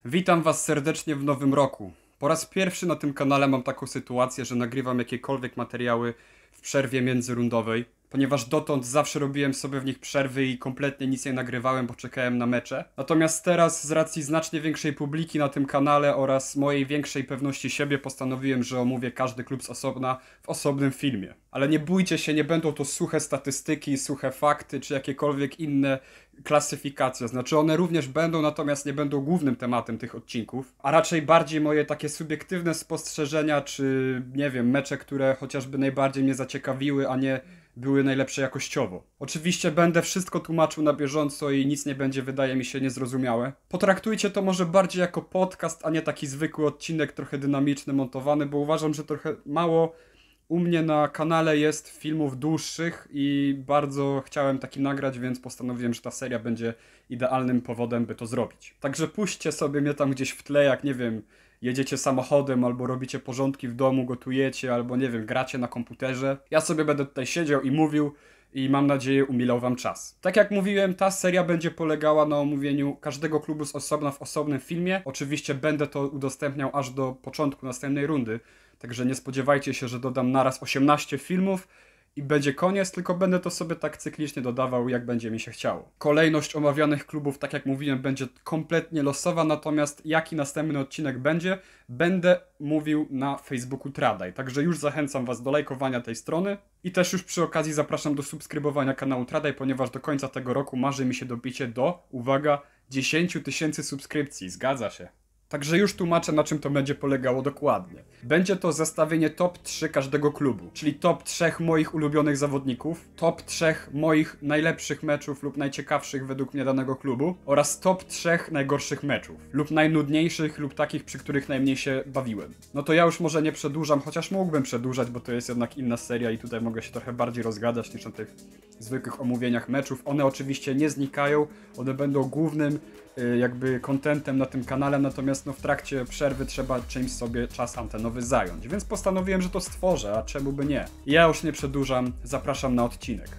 Witam was serdecznie w nowym roku. Po raz pierwszy na tym kanale mam taką sytuację, że nagrywam jakiekolwiek materiały w przerwie międzyrundowej, ponieważ dotąd zawsze robiłem sobie w nich przerwy i kompletnie nic nie nagrywałem, bo czekałem na mecze. Natomiast teraz z racji znacznie większej publiki na tym kanale oraz mojej większej pewności siebie postanowiłem, że omówię każdy klub z osobna w osobnym filmie. Ale nie bójcie się, nie będą to suche statystyki, suche fakty czy jakiekolwiek inne klasyfikacje. Znaczy one również będą, natomiast nie będą głównym tematem tych odcinków, a raczej bardziej moje takie subiektywne spostrzeżenia czy, nie wiem, mecze, które chociażby najbardziej mnie zaciekawiły, a nie były najlepsze jakościowo. Oczywiście będę wszystko tłumaczył na bieżąco i nic nie będzie, wydaje mi się, niezrozumiałe. Potraktujcie to może bardziej jako podcast, a nie taki zwykły odcinek, trochę dynamiczny, montowany, bo uważam, że trochę mało u mnie na kanale jest filmów dłuższych i bardzo chciałem taki nagrać, więc postanowiłem, że ta seria będzie idealnym powodem, by to zrobić. Także puśćcie sobie mnie tam gdzieś w tle, jak nie wiem, jedziecie samochodem, albo robicie porządki w domu, gotujecie, albo nie wiem, gracie na komputerze. Ja sobie będę tutaj siedział i mówił i mam nadzieję umilał wam czas. Tak jak mówiłem, ta seria będzie polegała na omówieniu każdego klubu z osobna w osobnym filmie. Oczywiście będę to udostępniał aż do początku następnej rundy, także nie spodziewajcie się, że dodam naraz 18 filmów i będzie koniec, tylko będę to sobie tak cyklicznie dodawał, jak będzie mi się chciało. Kolejność omawianych klubów, tak jak mówiłem, będzie kompletnie losowa, natomiast jaki następny odcinek będzie, będę mówił na Facebooku Tradaj. Także już zachęcam was do lajkowania tej strony i też już przy okazji zapraszam do subskrybowania kanału Tradaj, ponieważ do końca tego roku marzy mi się dobicie do, uwaga, 10 000 subskrypcji. Zgadza się. Także już tłumaczę, na czym to będzie polegało dokładnie. Będzie to zestawienie top 3 każdego klubu, czyli top 3 moich ulubionych zawodników, top 3 moich najlepszych meczów lub najciekawszych według mnie danego klubu oraz top 3 najgorszych meczów lub najnudniejszych lub takich, przy których najmniej się bawiłem. No to ja już może nie przedłużam, chociaż mógłbym przedłużać, bo to jest jednak inna seria i tutaj mogę się trochę bardziej rozgadać niż na tych zwykłych omówieniach meczów. One oczywiście nie znikają, one będą głównym jakby contentem na tym kanale, natomiast no w trakcie przerwy trzeba czymś sobie czas antenowy zająć, więc postanowiłem, że to stworzę, a czemu by nie. Ja już nie przedłużam, zapraszam na odcinek.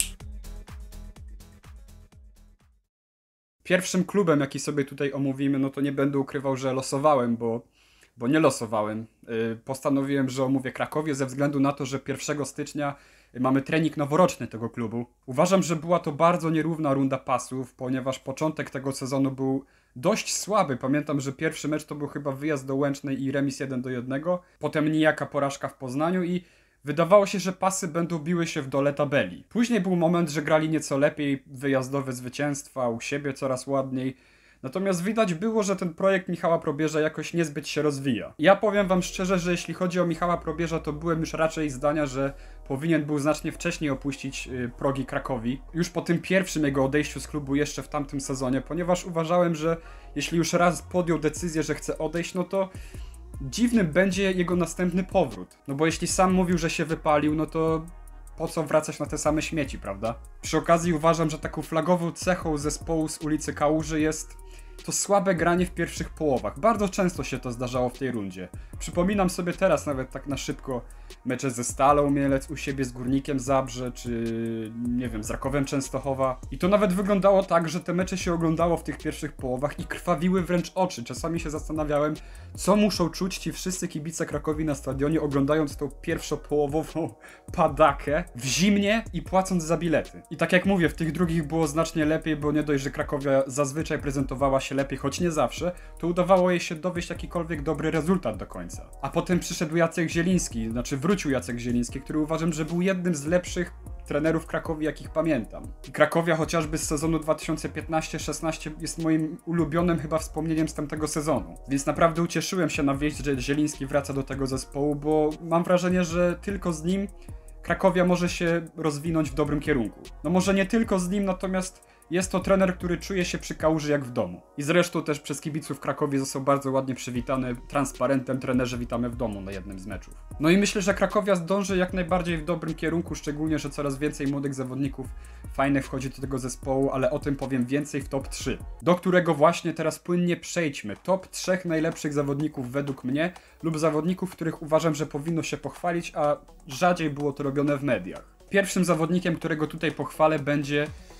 Pierwszym klubem, jaki sobie tutaj omówimy, no to nie będę ukrywał, że losowałem, bo nie losowałem. Postanowiłem, że omówię Krakowię ze względu na to, że 1 stycznia mamy trening noworoczny tego klubu. Uważam, że była to bardzo nierówna runda pasów, ponieważ początek tego sezonu był dość słaby. Pamiętam, że pierwszy mecz to był chyba wyjazd do Łęcznej i remis 1-1, potem nijaka porażka w Poznaniu i wydawało się, że pasy będą biły się w dole tabeli. Później był moment, że grali nieco lepiej, wyjazdowe zwycięstwa, u siebie coraz ładniej. Natomiast widać było, że ten projekt Michała Probierza jakoś niezbyt się rozwija. Ja powiem wam szczerze, że jeśli chodzi o Michała Probierza, to byłem już raczej zdania, że powinien był znacznie wcześniej opuścić progi Krakowi. Już po tym pierwszym jego odejściu z klubu jeszcze w tamtym sezonie, ponieważ uważałem, że jeśli już raz podjął decyzję, że chce odejść, no to dziwnym będzie jego następny powrót. No bo jeśli sam mówił, że się wypalił, no to po co wracać na te same śmieci, prawda? Przy okazji uważam, że taką flagową cechą zespołu z ulicy Kałuży jest to słabe granie w pierwszych połowach. Bardzo często się to zdarzało w tej rundzie. Przypominam sobie teraz nawet tak na szybko mecze ze Stalą Mielec, u siebie z Górnikiem Zabrze, czy nie wiem, z Rakowem Częstochowa. I to nawet wyglądało tak, że te mecze się oglądało w tych pierwszych połowach i krwawiły wręcz oczy. Czasami się zastanawiałem, co muszą czuć ci wszyscy kibice Krakowi na stadionie, oglądając tą pierwszopołowową padakę w zimnie i płacąc za bilety. I tak jak mówię, w tych drugich było znacznie lepiej, bo nie dość, że Krakowia zazwyczaj prezentowała się lepiej, choć nie zawsze, to udawało jej się dowieść jakikolwiek dobry rezultat do końca. A potem przyszedł Jacek Zieliński, wrócił Jacek Zieliński, który uważam, że był jednym z lepszych trenerów Krakowi, jakich pamiętam. I Krakowia chociażby z sezonu 2015-16 jest moim ulubionym chyba wspomnieniem z tamtego sezonu. Więc naprawdę ucieszyłem się na wieść, że Zieliński wraca do tego zespołu, bo mam wrażenie, że tylko z nim Krakowia może się rozwinąć w dobrym kierunku. No może nie tylko z nim, natomiast jest to trener, który czuje się przy Kałuży jak w domu. I zresztą też przez kibiców w Krakowie został bardzo ładnie przywitany transparentem "Trenerze, witamy w domu" na jednym z meczów. No i myślę, że Krakowia zdąży jak najbardziej w dobrym kierunku, szczególnie, że coraz więcej młodych zawodników fajnych wchodzi do tego zespołu, ale o tym powiem więcej w top 3, do którego właśnie teraz płynnie przejdźmy. Top 3 najlepszych zawodników według mnie lub zawodników, których uważam, że powinno się pochwalić, a rzadziej było to robione w mediach. Pierwszym zawodnikiem, którego tutaj pochwalę, będzie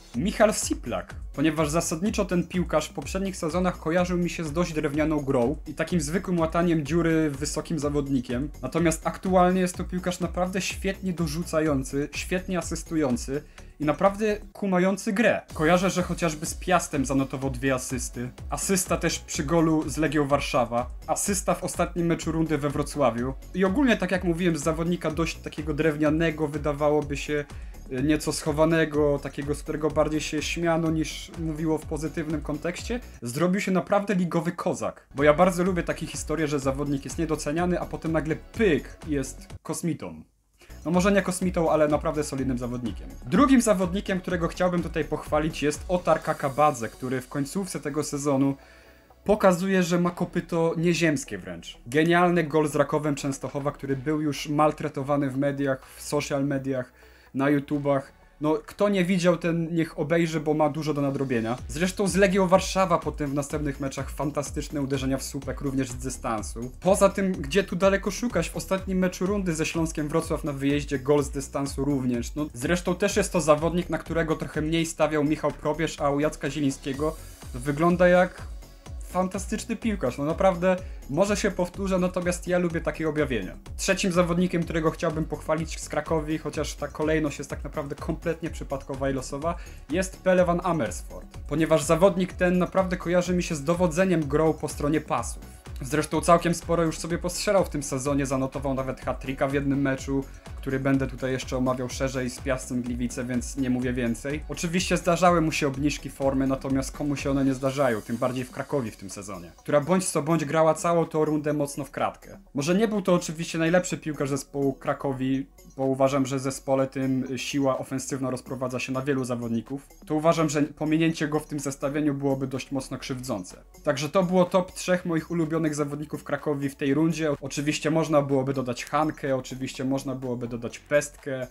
Michal Siplak, ponieważ zasadniczo ten piłkarz w poprzednich sezonach kojarzył mi się z dość drewnianą grą i takim zwykłym łataniem dziury wysokim zawodnikiem. Natomiast aktualnie jest to piłkarz naprawdę świetnie dorzucający, świetnie asystujący i naprawdę kumający grę. Kojarzę, że chociażby z Piastem zanotował 2 asysty. Asysta też przy golu z Legią Warszawa. Asysta w ostatnim meczu rundy we Wrocławiu. I ogólnie, tak jak mówiłem, z zawodnika dość takiego drewnianego, wydawałoby się nieco schowanego, takiego, z którego bardziej się śmiano niż mówiło w pozytywnym kontekście, zrobił się naprawdę ligowy kozak. Bo ja bardzo lubię takie historie, że zawodnik jest niedoceniany, a potem nagle pyk, jest kosmitą. No może nie kosmitą, ale naprawdę solidnym zawodnikiem. Drugim zawodnikiem, którego chciałbym tutaj pochwalić, jest Otar Kakabadze, który w końcówce tego sezonu pokazuje, że ma kopyto nieziemskie wręcz. Genialny gol z Rakowem Częstochowa, który był już maltretowany w mediach, w social mediach, na YouTubach. No, kto nie widział, ten niech obejrzy, bo ma dużo do nadrobienia. Zresztą z Legią Warszawa potem w następnych meczach fantastyczne uderzenia w słupek, również z dystansu. Poza tym, gdzie tu daleko szukać, w ostatnim meczu rundy ze Śląskiem Wrocław na wyjeździe gol z dystansu również. No, zresztą też jest to zawodnik, na którego trochę mniej stawiał Michał Probierz, a u Jacka Zielińskiego to wygląda jak fantastyczny piłkarz, no naprawdę może się powtórzę, natomiast ja lubię takie objawienia. Trzecim zawodnikiem, którego chciałbym pochwalić z Krakowi, chociaż ta kolejność jest tak naprawdę kompletnie przypadkowa i losowa, jest Pele van Amersfoort, ponieważ zawodnik ten naprawdę kojarzy mi się z dowodzeniem grą po stronie pasów. Zresztą całkiem sporo już sobie postrzelał w tym sezonie, zanotował nawet hat-tricka w jednym meczu, który będę tutaj jeszcze omawiał szerzej z Piastem Gliwice, więc nie mówię więcej. Oczywiście zdarzały mu się obniżki formy, natomiast komu się one nie zdarzają, tym bardziej w Krakowie w tym sezonie, która bądź co bądź grała całą tą rundę mocno w kratkę. Może nie był to oczywiście najlepszy piłkarz zespołu Krakowi, bo uważam, że w zespole tym siła ofensywna rozprowadza się na wielu zawodników, to uważam, że pominięcie go w tym zestawieniu byłoby dość mocno krzywdzące. Także to było top 3 moich ulubionych zawodników Krakowi w tej rundzie. Oczywiście można byłoby dodać Hankę, oczywiście można byłoby dodać Pestkę,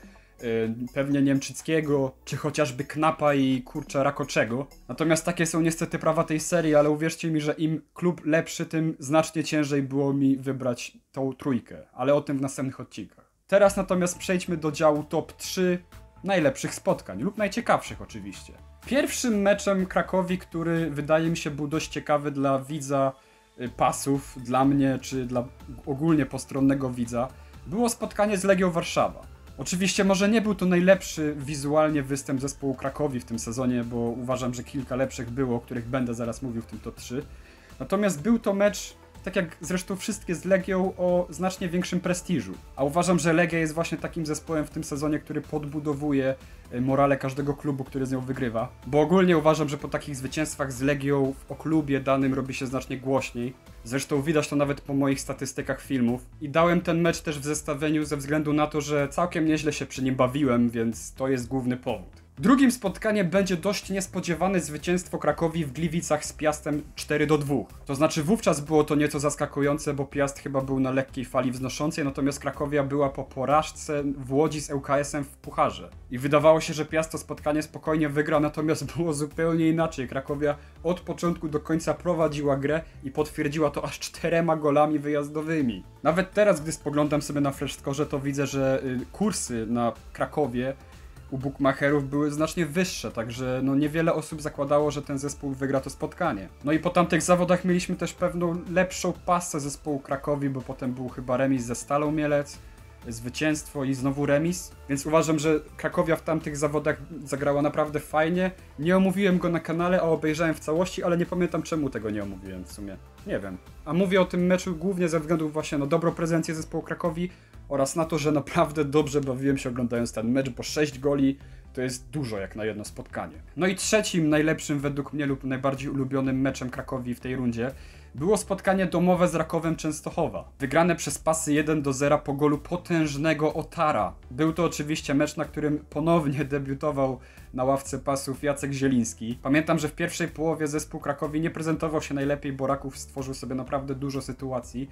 pewnie Niemczyckiego, czy chociażby Knapa i kurczę Rakoczego. Natomiast takie są niestety prawa tej serii, ale uwierzcie mi, że im klub lepszy, tym znacznie ciężej było mi wybrać tą trójkę, ale o tym w następnych odcinkach. Teraz natomiast przejdźmy do działu top 3 najlepszych spotkań, lub najciekawszych oczywiście. Pierwszym meczem Krakowi, który wydaje mi się był dość ciekawy dla widza pasów, dla mnie, czy dla ogólnie postronnego widza, było spotkanie z Legią Warszawa. Oczywiście może nie był to najlepszy wizualnie występ zespołu Krakowi w tym sezonie, bo uważam, że kilka lepszych było, o których będę zaraz mówił w tym top 3. Natomiast był to mecz, tak jak zresztą wszystkie z Legią, o znacznie większym prestiżu. A uważam, że Legia jest właśnie takim zespołem w tym sezonie, który podbudowuje morale każdego klubu, który z nią wygrywa. Bo ogólnie uważam, że po takich zwycięstwach z Legią o klubie danym robi się znacznie głośniej. Zresztą widać to nawet po moich statystykach filmów. I dałem ten mecz też w zestawieniu ze względu na to, że całkiem nieźle się przy nim bawiłem, więc to jest główny powód. Drugim spotkaniem będzie dość niespodziewane zwycięstwo Krakowi w Gliwicach z Piastem 4-2. To znaczy wówczas było to nieco zaskakujące, bo Piast chyba był na lekkiej fali wznoszącej, natomiast Krakowia była po porażce w Łodzi z ŁKS-em w Pucharze. I wydawało się, że Piast to spotkanie spokojnie wygra, natomiast było zupełnie inaczej. Krakowia od początku do końca prowadziła grę i potwierdziła to aż 4 golami wyjazdowymi. Nawet teraz, gdy spoglądam sobie na Flashscore, to widzę, że kursy na Krakowie u bookmacherów były znacznie wyższe, także no niewiele osób zakładało, że ten zespół wygra to spotkanie. No i po tamtych zawodach mieliśmy też pewną lepszą pasę zespołu Krakowi, bo potem był chyba remis ze Stalą Mielec, zwycięstwo i znowu remis, więc uważam, że Krakowia w tamtych zawodach zagrała naprawdę fajnie. Nie omówiłem go na kanale, a obejrzałem w całości, ale nie pamiętam czemu tego nie omówiłem w sumie. Nie wiem. A mówię o tym meczu głównie ze względu właśnie na dobrą prezencję zespołu Krakowi oraz na to, że naprawdę dobrze bawiłem się oglądając ten mecz, bo 6 goli to jest dużo jak na jedno spotkanie. No i trzecim najlepszym według mnie lub najbardziej ulubionym meczem Krakowi w tej rundzie było spotkanie domowe z Rakowem Częstochowa. Wygrane przez pasy 1-0 po golu potężnego Otara. Był to oczywiście mecz, na którym ponownie debiutował na ławce pasów Jacek Zieliński. Pamiętam, że w pierwszej połowie zespół Krakowi nie prezentował się najlepiej, bo Raków stworzył sobie naprawdę dużo sytuacji.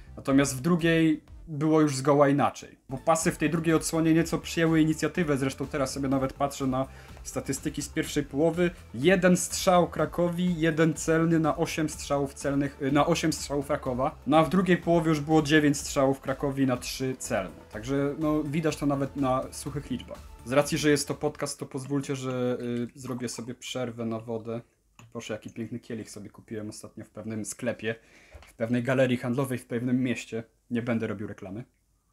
Natomiast w drugiej było już zgoła inaczej. Bo pasy w tej drugiej odsłonie nieco przyjęły inicjatywę, zresztą teraz sobie nawet patrzę na statystyki z pierwszej połowy. 1 strzał Krakowi, 1 celny na 8 strzałów celnych, na 8 strzałów Krakowa. No a w drugiej połowie już było 9 strzałów Krakowi na 3 celne. Także no, widać to nawet na suchych liczbach. Z racji, że jest to podcast, to pozwólcie, że zrobię sobie przerwę na wodę. Proszę, jaki piękny kielich sobie kupiłem ostatnio w pewnym sklepie, w pewnej galerii handlowej w pewnym mieście. Nie będę robił reklamy.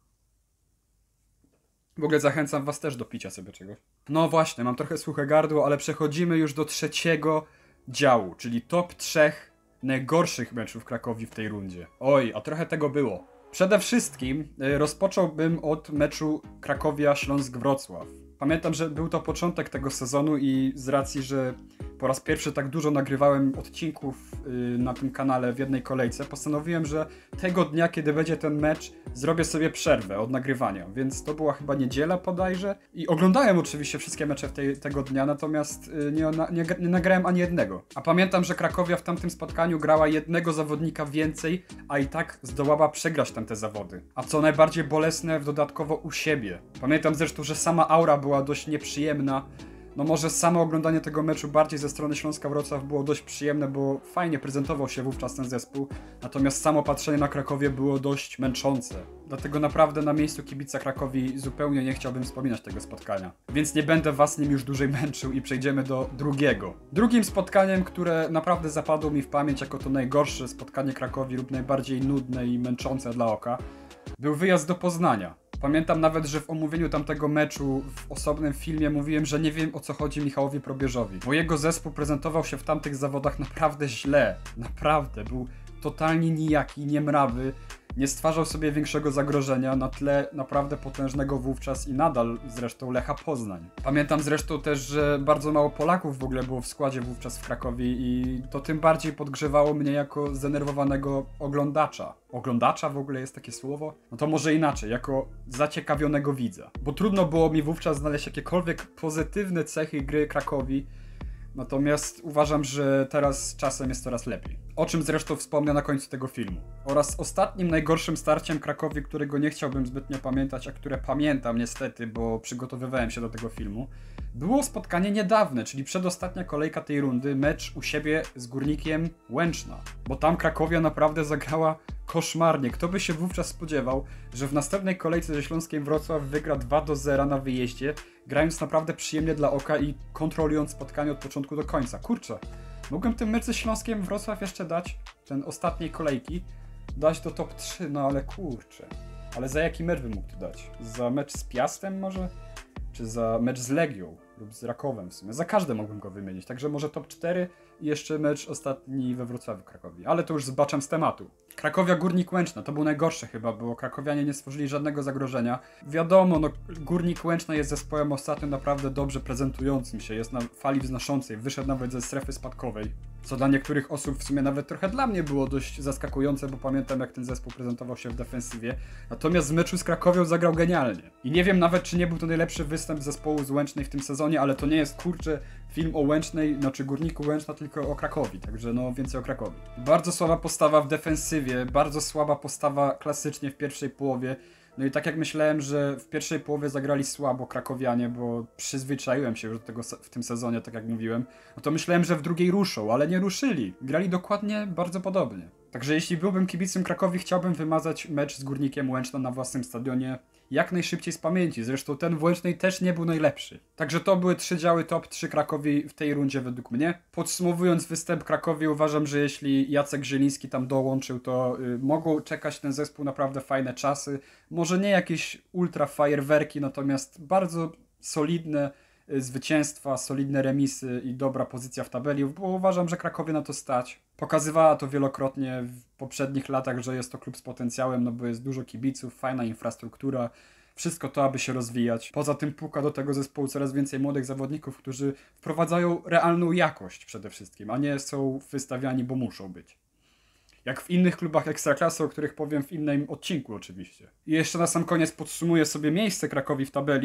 W ogóle zachęcam was też do picia sobie czegoś. No właśnie, mam trochę suche gardło, ale przechodzimy już do trzeciego działu, czyli top 3 najgorszych meczów Krakowi w tej rundzie. Oj, a trochę tego było. Przede wszystkim rozpocząłbym od meczu Krakowia-Śląsk-Wrocław. Pamiętam, że był to początek tego sezonu i z racji, że po raz pierwszy tak dużo nagrywałem odcinków na tym kanale w jednej kolejce, postanowiłem, że tego dnia, kiedy będzie ten mecz, zrobię sobie przerwę od nagrywania, więc to była chyba niedziela bodajże i oglądałem oczywiście wszystkie mecze tego dnia, natomiast nie nagrałem ani jednego. A pamiętam, że Krakowia w tamtym spotkaniu grała jednego zawodnika więcej, a i tak zdołała przegrać tamte zawody. A co najbardziej bolesne, dodatkowo u siebie. Pamiętam zresztą, że sama aura była dość nieprzyjemna. No może samo oglądanie tego meczu bardziej ze strony Śląska Wrocław było dość przyjemne, bo fajnie prezentował się wówczas ten zespół, natomiast samo patrzenie na Krakowie było dość męczące. Dlatego naprawdę na miejscu kibica Krakowi zupełnie nie chciałbym wspominać tego spotkania. Więc nie będę was nim już dłużej męczył i przejdziemy do drugiego. Drugim spotkaniem, które naprawdę zapadło mi w pamięć jako to najgorsze spotkanie Krakowi lub najbardziej nudne i męczące dla oka, był wyjazd do Poznania. Pamiętam nawet, że w omówieniu tamtego meczu w osobnym filmie mówiłem, że nie wiem, o co chodzi Michałowi Probierzowi, bo jego zespół prezentował się w tamtych zawodach naprawdę źle. Naprawdę, był totalnie nijaki, niemrawy, nie stwarzał sobie większego zagrożenia na tle naprawdę potężnego wówczas i nadal zresztą Lecha Poznań. Pamiętam zresztą też, że bardzo mało Polaków w ogóle było w składzie wówczas w Krakowie i to tym bardziej podgrzewało mnie jako zdenerwowanego oglądacza. Oglądacza w ogóle jest takie słowo? No to może inaczej, jako zaciekawionego widza. Bo trudno było mi wówczas znaleźć jakiekolwiek pozytywne cechy gry Krakowi, natomiast uważam, że teraz czasem jest coraz lepiej. O czym zresztą wspomnę na końcu tego filmu. Oraz ostatnim najgorszym starciem Krakowi, którego nie chciałbym zbytnio pamiętać, a które pamiętam niestety, bo przygotowywałem się do tego filmu, było spotkanie niedawne, czyli przedostatnia kolejka tej rundy, mecz u siebie z Górnikiem Łęczna. Bo tam Krakowia naprawdę zagrała koszmarnie. Kto by się wówczas spodziewał, że w następnej kolejce ze Śląskiem Wrocław wygra 2-0 na wyjeździe, grając naprawdę przyjemnie dla oka i kontrolując spotkanie od początku do końca. Kurczę, mogłem ten mecz ze Śląskiem Wrocław jeszcze dać, ten ostatniej kolejki, dać do top 3, no ale kurczę. Ale za jaki mecz bym mógł to dać? Za mecz z Piastem może? Czy za mecz z Legią? Lub z Rakowem w sumie. Za każde mogłem go wymienić. Także może top 4 i jeszcze mecz ostatni we Wrocławiu Krakowi. Ale to już zbaczam z tematu. Krakowia Górnik Łęczna. To był najgorsze chyba, bo krakowianie nie stworzyli żadnego zagrożenia. Wiadomo, no Górnik Łęczna jest zespołem ostatnio naprawdę dobrze prezentującym się. Jest na fali wznoszącej. Wyszedł nawet ze strefy spadkowej. Co dla niektórych osób w sumie nawet trochę dla mnie było dość zaskakujące, bo pamiętam jak ten zespół prezentował się w defensywie. Natomiast w meczu z Krakowią zagrał genialnie. I nie wiem nawet, czy nie był to najlepszy występ zespołu z Łęcznej w tym sezonie, ale to nie jest, kurczę, film o Łęcznej, znaczy Górniku Łęczna, tylko o Krakowi, także no więcej o Krakowi. Bardzo słaba postawa w defensywie, bardzo słaba postawa klasycznie w pierwszej połowie. No i tak jak myślałem, że w pierwszej połowie zagrali słabo krakowianie, bo przyzwyczaiłem się już do tego w tym sezonie, tak jak mówiłem, no to myślałem, że w drugiej ruszą, ale nie ruszyli. Grali dokładnie bardzo podobnie. Także jeśli byłbym kibicem Krakowi, chciałbym wymazać mecz z Górnikiem Łęczna na własnym stadionie jak najszybciej z pamięci. Zresztą ten w Łęcznej też nie był najlepszy. Także to były 3 działy top 3 Krakowi w tej rundzie według mnie. Podsumowując występ Krakowi, uważam, że jeśli Jacek Zieliński tam dołączył, to mogą czekać ten zespół naprawdę fajne czasy. Może nie jakieś ultra fajerwerki, natomiast bardzo solidne zwycięstwa, solidne remisy i dobra pozycja w tabeli, bo uważam, że Krakowie na to stać. Pokazywała to wielokrotnie w poprzednich latach, że jest to klub z potencjałem, no bo jest dużo kibiców, fajna infrastruktura, wszystko to, aby się rozwijać. Poza tym puka do tego zespołu coraz więcej młodych zawodników, którzy wprowadzają realną jakość przede wszystkim, a nie są wystawiani, bo muszą być. Jak w innych klubach Ekstraklasy, o których powiem w innym odcinku oczywiście. I jeszcze na sam koniec podsumuję sobie miejsce Krakowi w tabeli.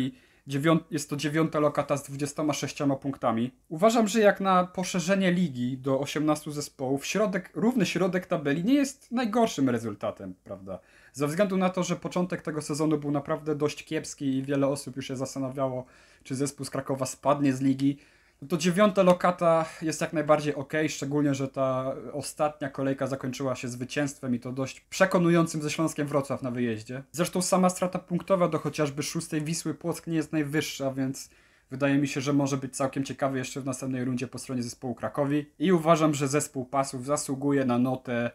Jest to 9. lokata z 26 punktami. Uważam, że jak na poszerzenie ligi do 18 zespołów, równy środek tabeli nie jest najgorszym rezultatem, prawda? Ze względu na to, że początek tego sezonu był naprawdę dość kiepski i wiele osób już się zastanawiało, czy zespół z Krakowa spadnie z ligi, no to 9. lokata jest jak najbardziej ok, szczególnie, że ta ostatnia kolejka zakończyła się zwycięstwem i to dość przekonującym ze Śląskiem Wrocław na wyjeździe. Zresztą sama strata punktowa do chociażby 6. Wisły Płock nie jest najwyższa, więc wydaje mi się, że może być całkiem ciekawy jeszcze w następnej rundzie po stronie zespołu Krakowi. I uważam, że zespół Pasów zasługuje na notę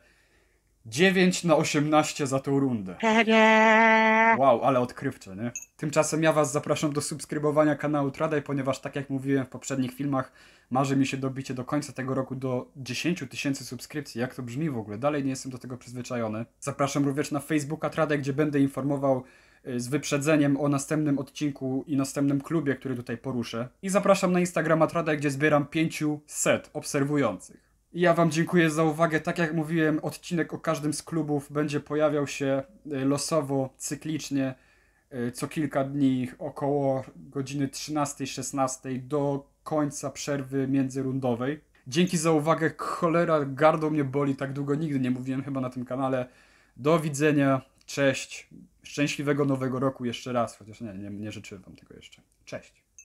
9/18 za tą rundę. Wow, ale odkrywcze, nie? Tymczasem ja was zapraszam do subskrybowania kanału Tradaj, ponieważ tak jak mówiłem w poprzednich filmach, marzy mi się dobicie do końca tego roku do 10 000 subskrypcji. Jak to brzmi w ogóle? Dalej nie jestem do tego przyzwyczajony. Zapraszam również na Facebooka Tradaj, gdzie będę informował z wyprzedzeniem o następnym odcinku i następnym klubie, który tutaj poruszę. I zapraszam na Instagrama Tradaj, gdzie zbieram 500 obserwujących. I ja wam dziękuję za uwagę. Tak jak mówiłem, odcinek o każdym z klubów będzie pojawiał się losowo, cyklicznie, co kilka dni, około godziny 13-16 do końca przerwy międzyrundowej. Dzięki za uwagę. Cholera, gardło mnie boli, tak długo nigdy nie mówiłem chyba na tym kanale. Do widzenia, cześć, szczęśliwego nowego roku jeszcze raz, chociaż nie życzyłem wam tego jeszcze. Cześć.